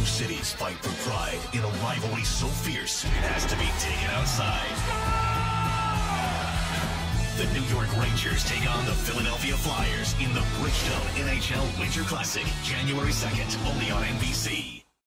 cities fight for pride in a rivalry so fierce it has to be taken outside. The New York Rangers take on the Philadelphia Flyers in the Bridgestone NHL Winter Classic, January 2nd, only on NBC.